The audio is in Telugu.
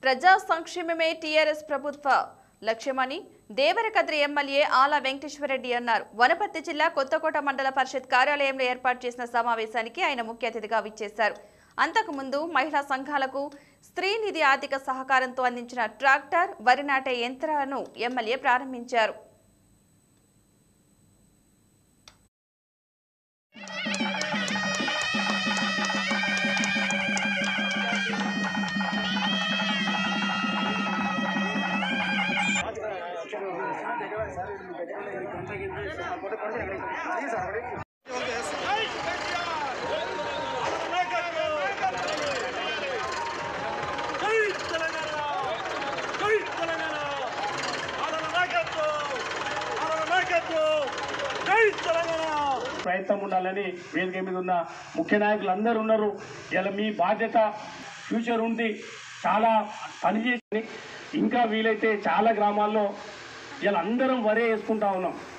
ప్రజా సంక్షేమమే టీఆర్ఎస్ ప్రభుత్వ లక్ష్యమని దేవరకద్రి ఎమ్మెల్యే ఆల వెంకటేశ్వరరెడ్డి అన్నారు. వనపర్తి జిల్లా కొత్తకోట మండల పరిషత్ కార్యాలయంలో ఏర్పాటు చేసిన సమావేశానికి ఆయన ముఖ్య అతిథిగా విచ్చేశారు. అంతకుముందు మహిళా సంఘాలకు స్త్రీ నిధి ఆర్థిక సహకారంతో అందించిన ట్రాక్టర్, వరి నాటే యంత్రాలను ఎమ్మెల్యే ప్రారంభించారు. ప్రయత్నం ఉండాలని వేదిక మీద ఉన్న ముఖ్య నాయకులు అందరూ ఉన్నారు. ఇలా మీ బాధ్యత ఫ్యూచర్ ఉంది, చాలా పనిచేసి ఇంకా వీలైతే చాలా గ్రామాల్లో ఇలా అందరం వరే వేసుకుంటా ఉన్నాం.